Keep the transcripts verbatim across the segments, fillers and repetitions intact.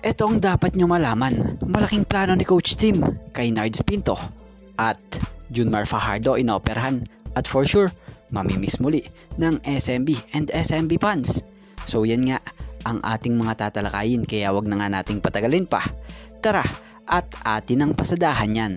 Ito ang dapat nyo malaman. Malaking plano ni Coach Tim kay Nards Pinto at Junemar inooperahan at for sure mamimiss muli ng S M B and S M B fans. So yan nga ang ating mga tatalakayin, kaya wag na nga nating patagalin pa. Tara at atin ang pasadahan yan.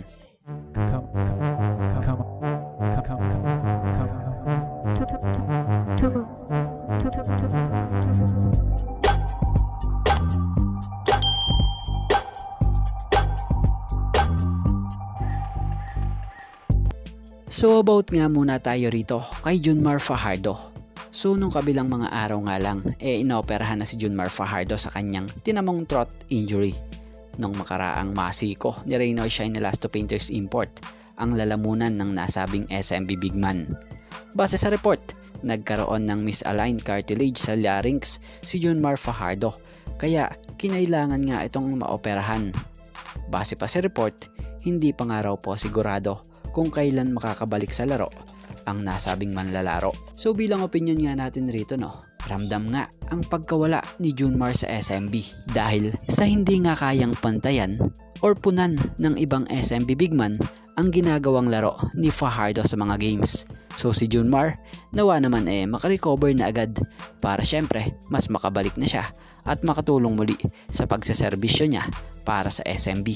So about nga muna tayo rito kay Junemar. So nung kabilang mga araw nga lang, eh inooperahan na si Junemar sa kanyang tinamong throat injury. Nung makaraang masiko ni Reynoy Shine Elasto Painters Import ang lalamunan ng nasabing S M B bigman. Base sa report, nagkaroon ng misaligned cartilage sa larynx si Junemar kaya kinailangan nga itong maoperahan. Base pa sa report, hindi pa nga raw po sigurado kung kailan makakabalik sa laro ang nasabing manlalaro. So bilang opinion nga natin rito, no, ramdam nga ang pagkawala ni Junemar sa S M B dahil sa hindi nga kayang pantayan or punan ng ibang S M B bigman ang ginagawang laro ni Fajardo sa mga games. So si Junemar nawa naman eh makarecover na agad para syempre mas makabalik na siya at makatulong muli sa pagsaserbisyo niya para sa S M B.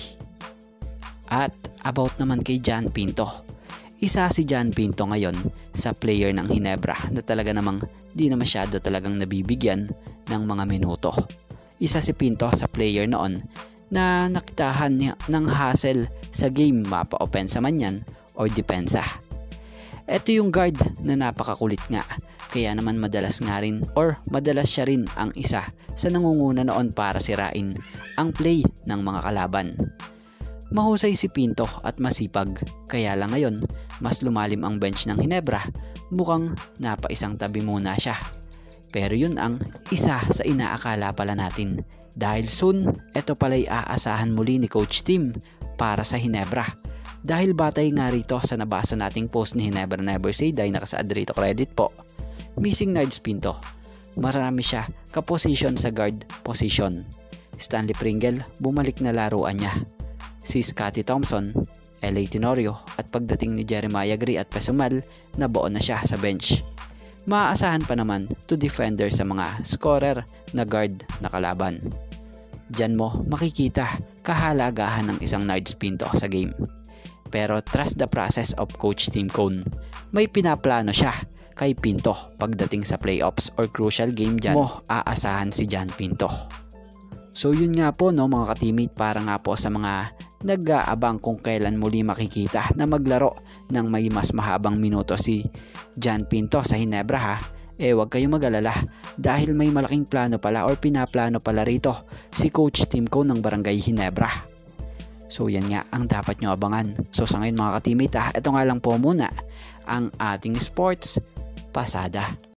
At about naman kay Jan Pinto. Isa si Jan Pinto ngayon sa player ng Ginebra na talaga namang di na masyado talagang nabibigyan ng mga minuto. Isa si Pinto sa player noon na nakitahan niya ng hassle sa game, mapa-opensa man yan o depensa. Ito yung guard na napakakulit nga, kaya naman madalas nga rin or madalas siya rin ang isa sa nangunguna noon para sirain ang play ng mga kalaban. Mahusay si Pinto at masipag, kaya lang ngayon mas lumalim ang bench ng Ginebra, mukhang napaisang tabi muna siya. Pero yun ang isa sa inaakala pala natin dahil soon ito pala'y aasahan muli ni Coach Tim para sa Ginebra. Dahil batay nga rito sa nabasa nating post ni Ginebra Never Say Die, nakasaad rito credit po. Missing Nards Pinto, marami siya kaposisyon sa guard position. Stanley Pringle bumalik na laruan niya. Si Scotty Thompson, L A Tenorio at pagdating ni Jeremiah Gray at Pesumal, nabuo na siya sa bench. Maaasahan pa naman to defender sa mga scorer na guard na kalaban. Diyan mo makikita kahalagahan ng isang Nards Pinto sa game. Pero trust the process of Coach Tim Cone. May pinaplano siya kay Pinto pagdating sa playoffs or crucial game, dyan mo aasahan si Jan Pinto. So yun nga po, no mga ka-teammate, para nga po sa mga nag-aabang kung kailan muli makikita na maglaro ng may mas mahabang minuto si Jan Pinto sa Ginebra, ha, eh wag kayong mag-alala dahil may malaking plano pala or pinaplano pala rito si Coach Tim Cone ng Barangay Ginebra. So yan nga ang dapat nyo abangan. So sa ngayon mga ka-teammate, ha, ito nga lang po muna ang ating sports pasada.